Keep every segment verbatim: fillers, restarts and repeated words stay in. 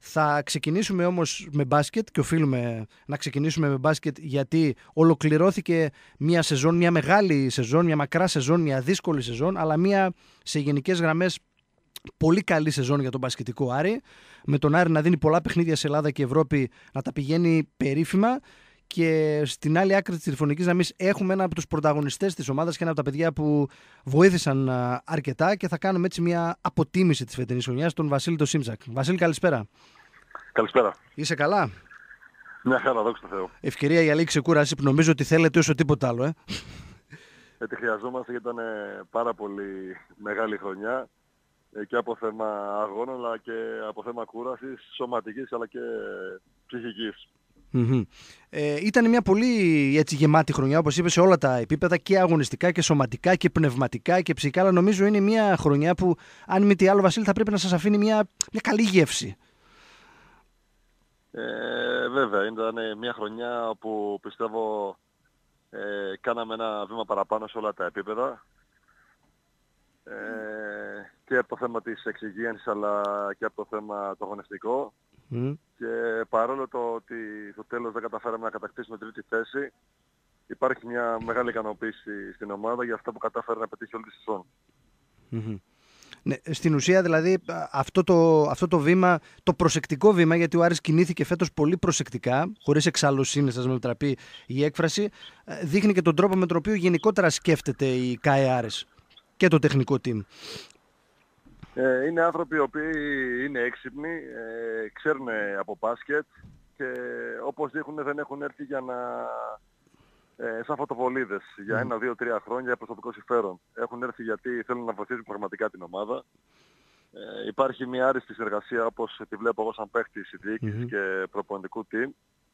Θα ξεκινήσουμε όμως με μπάσκετ και οφείλουμε να ξεκινήσουμε με μπάσκετ γιατί ολοκληρώθηκε μια σεζόν, μια μεγάλη σεζόν, μια μακρά σεζόν, μια δύσκολη σεζόν, αλλά μια σε γενικές γραμμές πολύ καλή σεζόν για τον μπασκετικό Άρη. Με τον Άρη να δίνει πολλά παιχνίδια σε Ελλάδα και Ευρώπη, να τα πηγαίνει περίφημα. Και στην άλλη άκρη της τηλεφωνικής γραμμής έχουμε ένα από τους πρωταγωνιστές της ομάδας και ένα από τα παιδιά που βοήθησαν αρκετά και θα κάνουμε έτσι μια αποτίμηση της φετινής χρονιάς, τον Βασίλη τον Σίμψακ. Βασίλη, καλησπέρα. Καλησπέρα. Είσαι καλά? Μια χαρά, δόξα τω Θεώ. Ευκαιρία για λίγη ξεκούραση που νομίζω ότι θέλετε όσο τίποτα άλλο, ε. Ε, τη χρειαζόμαστε γιατί ήταν πάρα πολύ μεγάλη χρονιά και από θέμα αγώνων αλλά και από θέμα κούρασης, σωματικής αλλά και ψυχικής. Mm-hmm. Ε, ήταν μια πολύ έτσι, γεμάτη χρονιά, όπως είπες, σε όλα τα επίπεδα, και αγωνιστικά και σωματικά και πνευματικά και ψυχικά, αλλά νομίζω είναι μια χρονιά που, αν μη τι άλλο, Βασίλη, θα πρέπει να σας αφήνει μια, μια καλή γεύση. Ε, βέβαια, ήταν μια χρονιά όπου πιστεύω ε, κάναμε ένα βήμα παραπάνω σε όλα τα επίπεδα. Ε, και από το θέμα της εξυγίανσης αλλά και από το θέμα το αγωνιστικό. Mm. Και παρόλο το ότι στο τέλος δεν καταφέραμε να κατακτήσουμε τρίτη θέση, υπάρχει μια μεγάλη ικανοποίηση στην ομάδα για αυτά που κατάφερε να πετύχει όλη τη σεζόν. Mm-hmm. Ναι, στην ουσία δηλαδή αυτό το, αυτό το βήμα, το προσεκτικό βήμα, γιατί ο Άρης κινήθηκε φέτος πολύ προσεκτικά, χωρίς εξαλλοσύνη, σας μετραπεί η έκφραση, δείχνει και τον τρόπο με τον οποίο γενικότερα σκέφτεται η ΚΑΕ Άρης και το τεχνικό team. Ε, είναι άνθρωποι οι οποίοι είναι έξυπνοι, ε, ξέρουν από μπάσκετ και όπως δείχνουν δεν έχουν έρθει για να, ε, σαν φωτοβολίδες, mm. για ένα, δύο, τρία χρόνια για προσωπικό συμφέρον. Έχουν έρθει γιατί θέλουν να βοηθήσουν πραγματικά την ομάδα. Ε, υπάρχει μια άριστη συνεργασία όπως τη βλέπω εγώ σαν παίχτης διοίκησης mm-hmm. και προπονητικού team.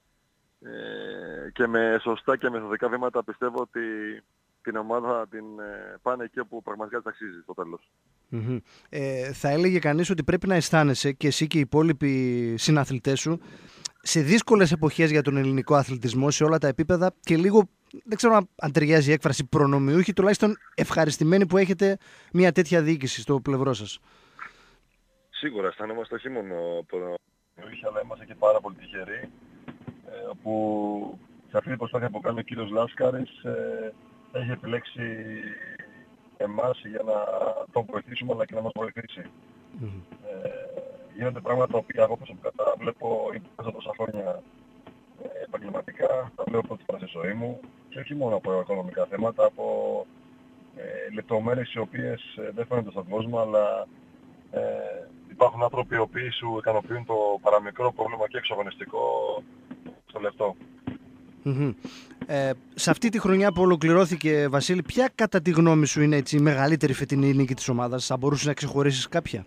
Ε, και με σωστά και μεθοδικά βήματα πιστεύω ότι την ομάδα την ε, πάνε εκεί όπου πραγματικά της αξίζει στο τέλος. Mm-hmm. Ε, θα έλεγε κανείς ότι πρέπει να αισθάνεσαι και εσύ και οι υπόλοιποι συναθλητές σου σε δύσκολες εποχές για τον ελληνικό αθλητισμό σε όλα τα επίπεδα και λίγο, δεν ξέρω αν ταιριάζει η έκφραση, προνομιούχοι, τουλάχιστον ευχαριστημένοι που έχετε μια τέτοια διοίκηση στο πλευρό σας. Σίγουρα αισθανόμαστε όχι μόνο προνομιούχοι, αλλά είμαστε και πάρα πολύ τυχεροί, ε, όπου σε αυτή την προσπάθεια που κάνει ο κύριος Λάσκαρης ε, έχει επιλέξει εμάς για να τον βοηθήσουμε αλλά και να μας βοηθήσει. Mm-hmm. Ε, γίνονται πράγματα τα οποία εγώ προσωπικά τα βλέπω μέσα τόσα χρόνια ε, επαγγελματικά, τα βλέπω πρώτη φορά στη ζωή μου και όχι μόνο από οικονομικά θέματα, από ε, λεπτομέρειες οι οποίες ε, δεν φαίνονται στον κόσμο, αλλά ε, υπάρχουν άνθρωποι οι οποίοι σου ικανοποιούν το παραμικρό πρόβλημα και εξωαγωνιστικό στο λεπτό. Mm-hmm. Ε, σε αυτή τη χρονιά που ολοκληρώθηκε, Βασίλη, ποια κατά τη γνώμη σου είναι έτσι, η μεγαλύτερη φετινή νίκη της ομάδας? Θα μπορούσες να ξεχωρίσεις κάποια?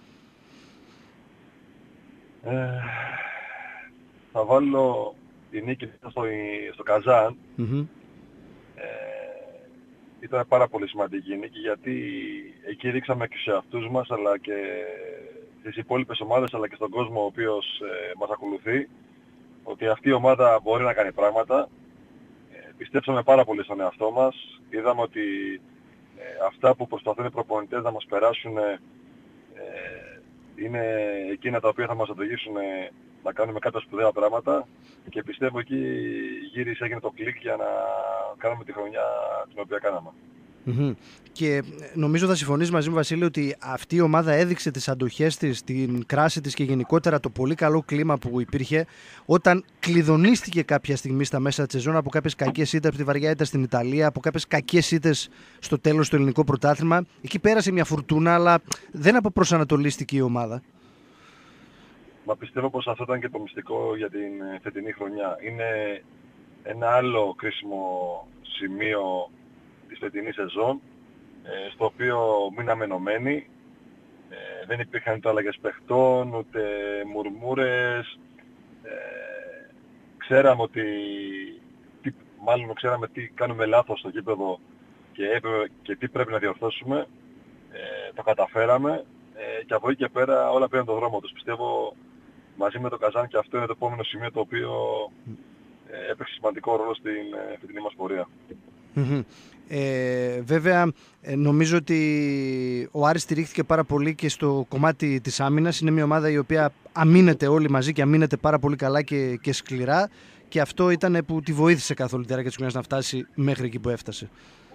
Ε, θα βάλω τη νίκη στο, στο Καζάν. Mm-hmm. Ε, ήταν πάρα πολύ σημαντική η νίκη γιατί εκεί δείξαμε και σε αυτούς μας αλλά και στις υπόλοιπες ομάδες αλλά και στον κόσμο ο οποίος ε, μας ακολουθεί ότι αυτή η ομάδα μπορεί να κάνει πράγματα. Ε, πιστέψαμε πάρα πολύ στον εαυτό μας. Είδαμε ότι ε, αυτά που προσπαθούν οι προπονητές να μας περάσουν ε, είναι εκείνα τα οποία θα μας οδηγήσουν ε, να κάνουμε κάποια σπουδαία πράγματα και πιστεύω εκεί γύρισε, έγινε το κλικ για να κάνουμε τη χρονιά την οποία κάναμε. Mm-hmm. Και νομίζω θα συμφωνείς μαζί μου, Βασίλη, ότι αυτή η ομάδα έδειξε τις αντοχές της, την κράση της και γενικότερα το πολύ καλό κλίμα που υπήρχε όταν κλειδονίστηκε κάποια στιγμή στα μέσα της σεζόν από κάποιες κακές ήττες από τη βαριά ήττα στην Ιταλία, από κάποιες κακές ήττες στο τέλος του ελληνικού πρωτάθλημα. Εκεί πέρασε μια φουρτούνα, αλλά δεν αποπροσανατολίστηκε η ομάδα. Μα πιστεύω πως αυτό ήταν και το μυστικό για την φετινή χρονιά. Είναι ένα άλλο κρίσιμο σημείο της φετινής σεζόν, ε, στο οποίο μείναμε ενωμένοι. Ε, δεν υπήρχαν ούτε αλλαγές παιχτών, ούτε μουρμούρες. Ε, ξέραμε ότι, τι, μάλλον ξέραμε τι κάνουμε λάθος στο γήπεδο και, και τι πρέπει να διορθώσουμε. Ε, το καταφέραμε ε, και από εκεί και πέρα όλα πήραν τον δρόμο τους. Πιστεύω μαζί με το Καζάν και αυτό είναι το επόμενο σημείο το οποίο ε, έπαιξε σημαντικό ρόλο στην ε, φετινή μας πορεία. Mm-hmm. Ε, βέβαια, νομίζω ότι ο Άρης στηρίχθηκε πάρα πολύ και στο κομμάτι της άμυνας. Είναι μια ομάδα η οποία αμήνεται όλοι μαζί και αμήνεται πάρα πολύ καλά και, και σκληρά, και αυτό ήταν που τη βοήθησε καθ' όλη τη διάρκεια της χρονιάς να φτάσει μέχρι εκεί που έφτασε.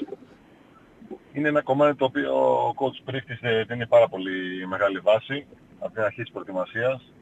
Είναι ένα κομμάτι το οποίο ο coach Πρίφτης δίνει πάρα πολύ μεγάλη βάση από την αρχή της προετοιμασίας.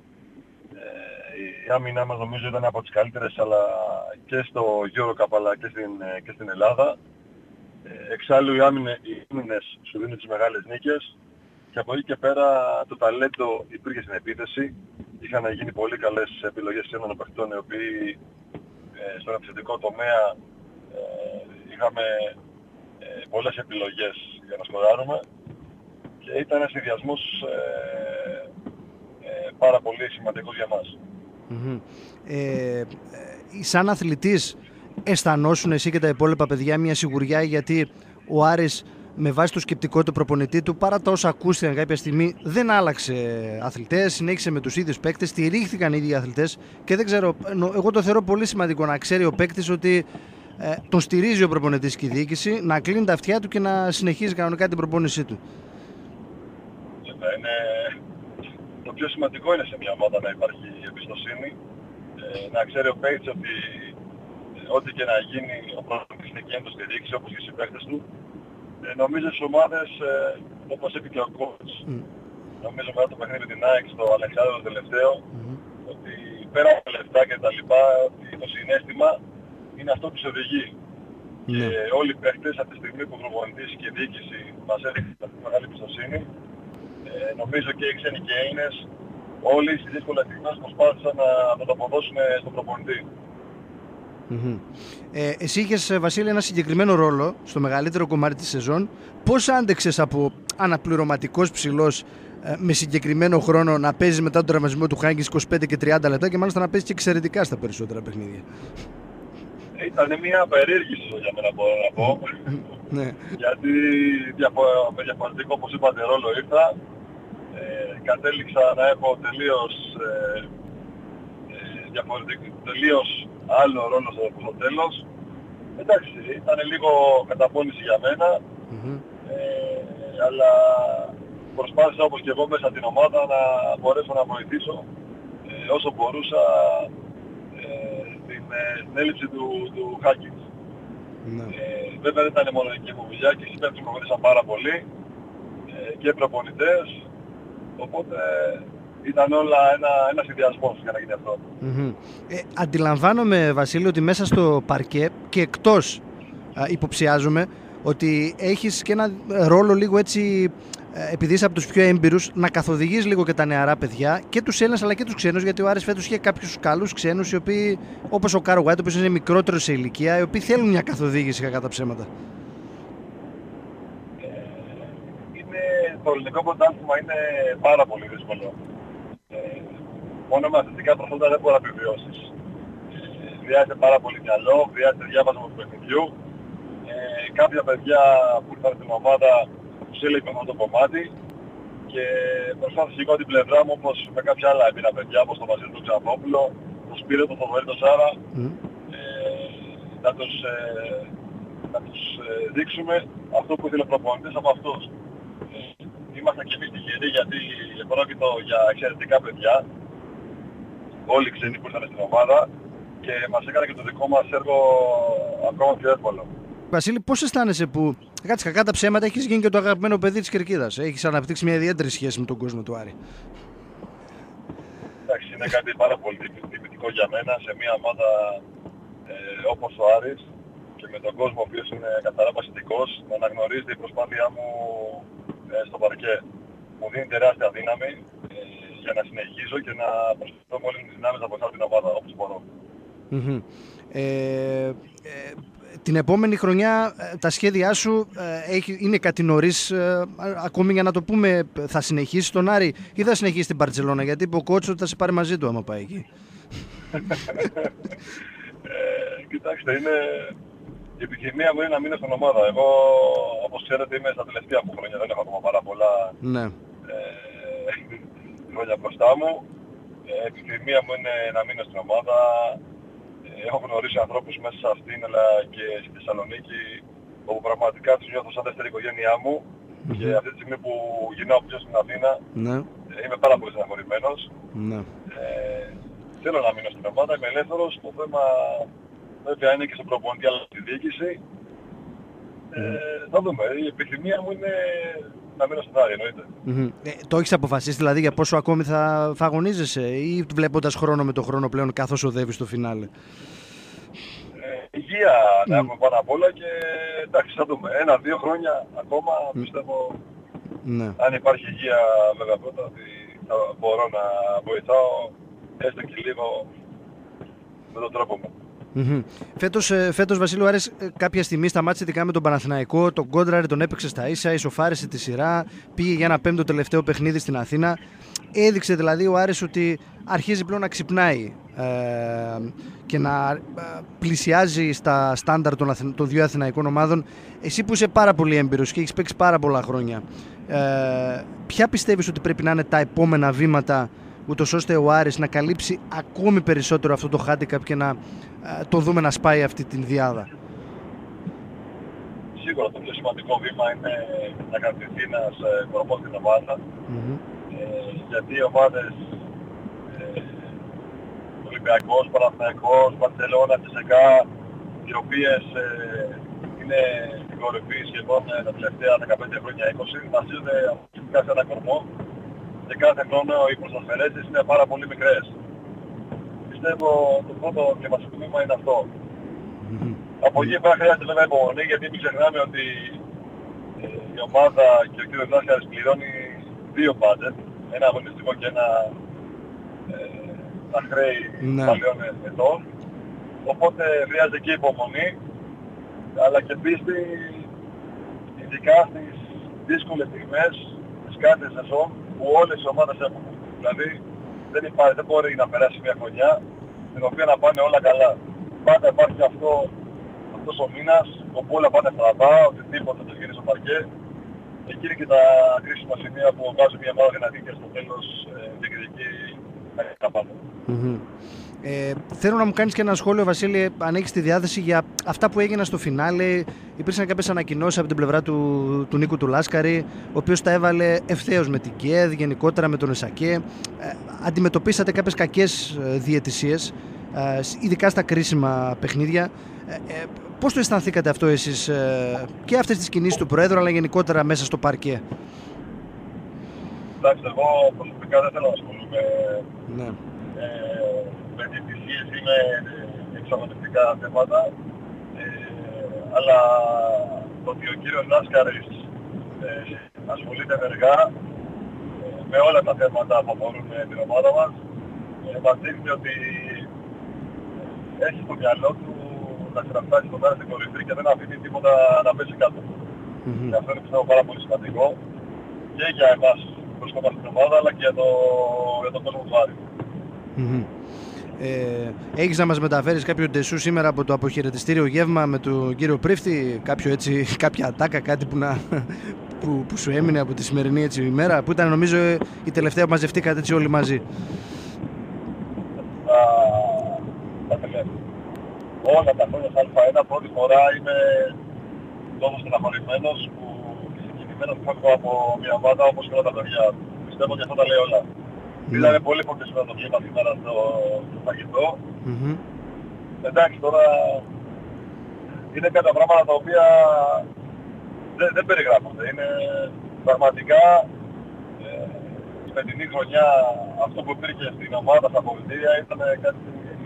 Ε, η άμυνά μας νομίζω ήταν από τις καλύτερες, αλλά και στο EuroCup αλλά και στην, και στην Ελλάδα. Ε, εξάλλου οι άμυνες, οι άμυνες σου δίνουν τις μεγάλες νίκες, και από εκεί και πέρα το ταλέντο υπήρχε στην επίθεση. Είχαν γίνει πολύ καλές επιλογές ξένων παιχτών, οι οποίοι ε, στον επιθετικό τομέα ε, είχαμε ε, πολλές επιλογές για να σκοράρουμε, και ήταν ένας συνδυασμός ε, ε, πάρα πολύ σημαντικός για μας. Mm-hmm. Ε, ε, σαν αθλητής αισθανόσουν εσύ και τα υπόλοιπα παιδιά μια σιγουριά, γιατί ο Άρης με βάση το σκεπτικό του προπονητή του, παρά τα όσα ακούστηκαν κάποια στιγμή, δεν άλλαξε αθλητές, συνέχισε με τους ίδιους παίκτες, στηρίχθηκαν οι ίδιοι αθλητές, και δεν ξέρω, εγώ το θεωρώ πολύ σημαντικό να ξέρει ο παίκτης ότι ε, τον στηρίζει ο προπονητής και η διοίκηση, να κλείνει τα αυτιά του και να συνεχίζει κανονικά την προπόνησή του. Είναι... Το πιο σημαντικό είναι σε μια ομάδα να υπάρχει εμπιστοσύνη, ε, να ξέρει ο παίκτης ότι ε, ό,τι και να γίνει ο προπονητής είναι εκεί να το στηρίξει, όπως και οι συμπαίκτες του. Ε, νομίζω στις ομάδες, ε, όπως είπε και ο coach, mm. νομίζω μετά το παιχνίδι με την ΑΕΚ στο Αλεξάνδριο το τελευταίο, mm. ότι πέρα από τα λεφτά και τα λοιπά, το συναίσθημα είναι αυτό που σε οδηγεί. Mm. Και όλοι οι παίχτες από τη στιγμή που ο προπονητής και η διοίκηση μας έδειξε αυτή μεγάλη εμπιστοσύνη, ε, νομίζω και οι ξένοι και οι Έλληνες, όλοι στις δύσκολες στιγμές προσπάθησαν να, να το αποδώσουν στον προπονητή. Mm-hmm. Ε, εσύ είχες, Βασίλη, ένα συγκεκριμένο ρόλο στο μεγαλύτερο κομμάτι της σεζόν. Πώς άντεξες από αναπληρωματικός ψηλός ε, με συγκεκριμένο χρόνο να παίζεις μετά τον τραυματισμό του Χάγκης είκοσι πέντε και τριάντα λεπτά, και μάλιστα να παίζεις και εξαιρετικά στα περισσότερα παιχνίδια? Ήταν μια περίεργη σεζόν για μένα, μπορώ να πω. Ναι. Γιατί με διαφορετικό, όπως είπατε, ρόλο ήρθα. Ε, κατέληξα να έχω τελείως, ε, ε, διαφορετικό, τελείως άλλο ρόλο στο, στο τέλος. Εντάξει, ήταν λίγο καταπώνηση για μένα, mm-hmm. ε, αλλά προσπάθησα όπως και εγώ μέσα στην ομάδα να μπορέσω να βοηθήσω ε, όσο μπορούσα ε, την, ε, την έλλειψη του, του Χάκης. Mm-hmm. Ε, βέβαια δεν ήταν μόνο η δική μου δουλειά, και οι συμπαίκτες μου βοήθησαν πάρα πολύ, ε, και προπονητές, οπότε ήταν όλα ένα, ένα συνδυασμός για να γίνει αυτό. Mm-hmm. Ε, αντιλαμβάνομαι, Βασίλη, ότι μέσα στο παρκέ και εκτός α, υποψιάζομαι ότι έχεις και ένα ρόλο λίγο έτσι, επειδή είσαι από τους πιο έμπειρους, να καθοδηγείς λίγο και τα νεαρά παιδιά, και τους Έλληνες αλλά και τους ξένους, γιατί ο Άρης φέτος είχε κάποιους καλούς ξένους, οι οποίοι, όπως ο Κάρο Γουάιτ, ο οποίος είναι μικρότερος σε ηλικία, οι οποίοι θέλουν μια καθοδήγηση κακά τα ψέματα. Ε, είναι, το ελληνικό πρωτάθλημα είναι πάρα πολύ δύσκολο. Ε, μόνο με αθλητικά προσόντα δεν μπορεί να επιβιώσεις. Ε, χρειάζεται πάρα πολύ μυαλό, χρειάζεται διάβασμα του παιχνιδιού. Ε, κάποια παιδιά που ήρθαν στην ομάδα τους έλειπε αυτό το κομμάτι, και προσπάθησα εγώ την πλευρά μου, όπως με κάποια άλλα έμπειρα παιδιά, όπως τον Βασίλη του Ξανθόπουλο, τον Σπύρο, τον Θοδωρή, τον Σάρα, mm. ε, να τους, ε, να τους ε, δείξουμε αυτό που ήθελε ο προπονητής από αυτούς. Ε, είμαστε και εμείς τυχεροί, γιατί πρόκειτο για εξαιρετικά παιδιά, όλοι οι ξένοι που ήρθαν στην ομάδα, και μας έκανε και το δικό μας έργο ακόμα πιο εύκολο. Βασίλη, πώς αισθάνεσαι που, κάτσε κακά τα ψέματα, έχεις γίνει και το αγαπημένο παιδί της Κερκίδας? Έχεις αναπτύξει μια ιδιαίτερη σχέση με τον κόσμο του Άρη. Εντάξει, είναι κάτι πάρα πολύ τυπικό για μένα σε μια ομάδα ε, όπως ο Άρης, και με τον κόσμο ο οποίος είναι καθαρά πασχετικός, να αναγνωρίζεται η προσπάθειά μου ε, στο παρκέ. Μου δίνει τεράστια δύναμη ε, για να συνεχίσω και να προσπαθώ με όλες τις δυνάμεις να βοηθάω την ομάδα όπως μπορώ. Mm-hmm. Ε, ε, την επόμενη χρονιά τα σχέδιά σου ε, είναι κάτι νωρίς, ε, ακόμη για να το πούμε, θα συνεχίσεις τον Άρη ή θα συνεχίσεις την Μπαρτσελώνα? Γιατί είπε ο κότσο ότι θα σε πάρει μαζί του άμα πάει εκεί. ε, κοιτάξτε, είναι... η επιθυμία μου είναι να μείνω στην ομάδα. Εγώ, όπως ξέρετε, είμαι στα τελευταία μου χρόνια, δεν έχω ακόμα πάρα πολλά ναι. ε, χρόνια μπροστά μου. Η ε, επιθυμία μου είναι να μείνω στην ομάδα. Έχω γνωρίσει ανθρώπους μέσα σε αυτήν, αλλά και στη Θεσσαλονίκη, όπου πραγματικά τους νιώθω σαν δεύτερη οικογένειά μου mm-hmm. και αυτή τη στιγμή που γυρνάω πίσω στην Αθήνα ναι. είμαι πάρα πολύ στεναχωρημένος. Ναι. Ε, θέλω να μείνω στην ομάδα, είμαι ελεύθερος. Το θέμα βέβαια είναι και στον προπονητή αλλά στη διοίκηση. Ε, mm-hmm. Θα δούμε. Η επιθυμία μου είναι να μείνω στην Άρη, εννοείται. Mm-hmm. Ε, το έχεις αποφασίσει δηλαδή για πόσο ακόμη θα, θα αγωνίζεσαι ή βλέποντας χρόνο με το χρόνο πλέον καθώς οδεύεις στο φινάλε? Υγεία να mm. έχουμε πάνω απ' όλα και εντάξει θα δούμε. Ένα-δύο χρόνια ακόμα mm. πιστεύω ναι. αν υπάρχει υγεία βέβαια πρώτα ότι θα μπορώ να βοηθάω έστω και λίγο με τον τρόπο μου. Mm-hmm. Φέτος, φέτος Βασίλη Άρης κάποια στιγμή σταμάτησε ειδικά με τον Παναθηναϊκό, τον κόντραρε, τον έπαιξε στα ίσα, ισοφάρισε τη σειρά, πήγε για ένα πέμπτο τελευταίο παιχνίδι στην Αθήνα. Έδειξε δηλαδή ο Άρης ότι αρχίζει πλέον να ξυπνάει ε, και να πλησιάζει στα στάνταρ των, Αθη, των δύο αθηναϊκών ομάδων. Εσύ που είσαι πάρα πολύ έμπειρος και έχεις παίξει πάρα πολλά χρόνια, ε, ποια πιστεύεις ότι πρέπει να είναι τα επόμενα βήματα ούτως ώστε ο Άρης να καλύψει ακόμη περισσότερο αυτό το handicap και να ε, το δούμε να σπάει αυτή την διάδα? Σίγουρα το πιο σημαντικό βήμα είναι να κρατηθεί ένας κορμός στην ομάδα. Mm-hmm. Ε, γιατί οι ομάδες ε, Ολυμπιακός, Παναθηναϊκός, Μπαρσελόνα, Τσεσεκά, οι οποίες ε, είναι στην κορυφή σχεδόν τα τελευταία δεκαπέντε χρόνια είκοσι, βασίζονται αποκλειστικά σε ένα κορμό και κάθε χρόνο οι προσφερέσεις είναι πάρα πολύ μικρές. Πιστεύω το πρώτο και βασικό βήμα είναι αυτό. Mm-hmm. Από εκεί πέρα χρειάζεται βέβαια υπομονή, γιατί μην ξεχνάμε ότι ε, η ομάδα και ο κ. Λάσκαρης πληρώνει δύο μπάτζετ, ένα αγωνιστικό και ένα ε, τα χρέη ναι. παλαιών ετών. Οπότε χρειάζεται και υπομονή, αλλά και πίστη, ειδικά στις δύσκολες στιγμές της κάθε σεζόν που όλες οι ομάδες έχουν. Δηλαδή δεν, υπάρχει, δεν μπορεί να περάσει μια χρονιά στην οποία να πάνε όλα καλά. Πάντα υπάρχει αυτό, αυτός ο μήνας όπου όλα πάνε στραβά, οτιδήποτε το γίνει στο παρκέ. Εκεί είναι και τα κρίσιμα σημεία που βάζει μια ομάδα δυνατή και στο τέλος ε, διεκδικεί να πάμε. Mm-hmm. Ε, θέλω να μου κάνεις και ένα σχόλιο, Βασίλη, αν έχεις τη διάθεση, για αυτά που έγιναν στο φινάλε. Υπήρξαν κάποιες ανακοινώσεις από την πλευρά του, του Νίκου του Λάσκαρη, ο οποίος τα έβαλε ευθέως με την ΚΕΔ, γενικότερα με τον ΕΣΑΚΕ. Ε, αντιμετωπίσατε κάποιες κακές ε, διαιτησίες, ε, ειδικά στα κρίσιμα παιχνίδια. Ε, ε, πώς το αισθανθήκατε αυτό εσείς ε, και αυτές τις κινήσεις του Προέδρου, αλλά γενικότερα μέσα στο παρκέ? Εντάξει, εγώ προσωπικά δεν θέλω να ασχολούμαι ναι. ε, με διαιτησίες ή με εξαγωνιστικά θέματα, ε, αλλά το ότι ο κύριος Λάσκαρης ε, ασχολείται ενεργά ε, με όλα τα θέματα που αφορούν την ομάδα μας, ε, μας δείχνει ότι ε, έχει στο μυαλό του να ξαναφτάσει το μέρα στην κορυφή και δεν αφήνει τίποτα να πέσει κάτω. Mm-hmm. Και αυτό είναι πιστεύω πάρα πολύ σημαντικό και για εμάς που βρισκόμαστε στην ομάδα, αλλά και για, το, για τον κόσμο του Άρη. Mm-hmm. Ε, έχεις να μας μεταφέρεις κάποιο ντεσού σήμερα από το αποχαιρετιστήριο γεύμα με τον κύριο Πρίφτη, κάποιο έτσι, κάποια ατάκα, κάτι που, να, που, που σου έμεινε από τη σημερινή έτσι ημέρα, που ήταν νομίζω η τελευταία που μαζευτήκατε έτσι όλοι μαζί? Όλα τα χρόνια στα Α1 πρώτη φορά είμαι τόσο στεναχωρημένος που συγκινημένος που έχω από μια ομάδα όπως και όλα τα παιδιά. Πιστεύω ότι αυτό τα λέει όλα. Mm. Ήταν πολύ φορτισμένο το κλίμα σήμερα στο, στο φαγητό. Mm-hmm. Εντάξει, τώρα είναι κάποια πράγματα τα οποία δεν, δεν περιγράφονται. Είναι πραγματικά ε, η φετινή χρονιά αυτό που υπήρχε στην ομάδα στα πολιτεία ήταν κάτι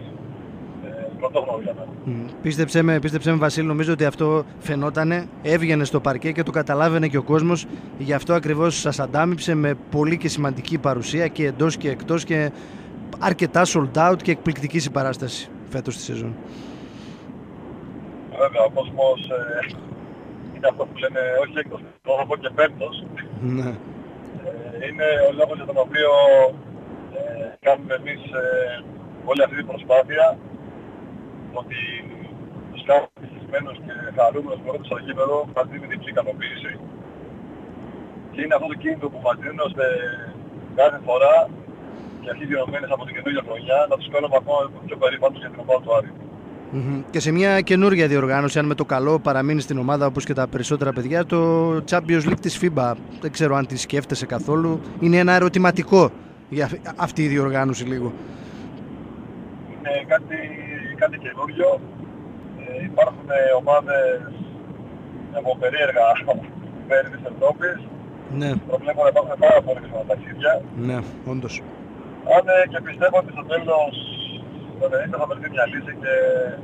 Mm. Πίστεψέ με, πίστεψέ με Βασίλη, νομίζω ότι αυτό φαινότανε, έβγαινε στο παρκέ και το καταλάβαινε και ο κόσμος, γι' αυτό ακριβώς σας αντάμιψε με πολύ και σημαντική παρουσία και εντός και εκτός και αρκετά sold out και εκπληκτική συμπαράσταση φέτος στη σεζόν. Βέβαια, ο κόσμος ε, είναι αυτό που λένε όχι έκτος, θα πω και πέμπτος. Ναι. Ε, είναι ο λόγος για τον οποίο ε, κάνουμε εμείς ε, όλη αυτή την προσπάθεια, ότι τους κάνουμε ευτυχισμένους και χαρούμενους που έρχονται στο γήπεδο μας δίνει την ικανοποίηση. Και είναι αυτό το κίνητο που μας δίνουν ώστε κάθε φορά και αρχίζει ενωμένες από την καινούργια χρονιά να τους κάνουμε ακόμα πιο περήφανους για την ομάδα του Άρη. Mm-hmm. Και σε μια καινούργια διοργάνωση, αν με το καλό παραμείνει στην ομάδα όπως και τα περισσότερα παιδιά, το Champions League της φίμπα. Δεν ξέρω αν τη σκέφτεσαι καθόλου. Είναι ένα ερωτηματικό για αυτή η διοργάνωση λίγο. Είναι κάτι, κάτι καινούριο. Ε, υπάρχουν ομάδες από περίεργα μέρη της Ευρώπης. Ναι. Προβλέπω να υπάρχουν πάρα πολύ ξανά ταξίδια. Ναι, όντως. Αν ε, και πιστεύω ότι στο τέλος το ενενήντα θα βρεθεί μια λύση και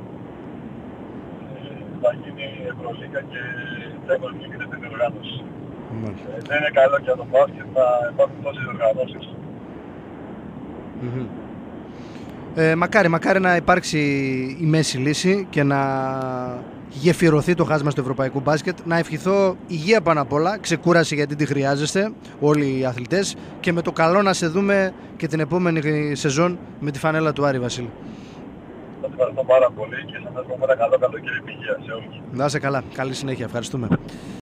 ε, θα γίνει Ευρωλίγκα και Champions League και την διοργάνωση. Mm. Ε, δεν είναι καλό για το μπάσκετ να υπάρχουν τόσες διοργανώσεις. Mm-hmm. Ε, μακάρι, μακάρι να υπάρξει η μέση λύση και να γεφυρωθεί το χάσμα στο ευρωπαϊκό μπάσκετ. Να ευχηθώ υγεία πάνω απ' όλα, ξεκούραση γιατί τη χρειάζεστε όλοι οι αθλητές και με το καλό να σε δούμε και την επόμενη σεζόν με τη φανέλα του Άρη, Βασίλη. Σας ευχαριστώ πάρα πολύ και σας εύχομαι ένα καλό καλοκαίρι, υγεία σε όλους. Να είσαι καλά, καλή συνέχεια, ευχαριστούμε.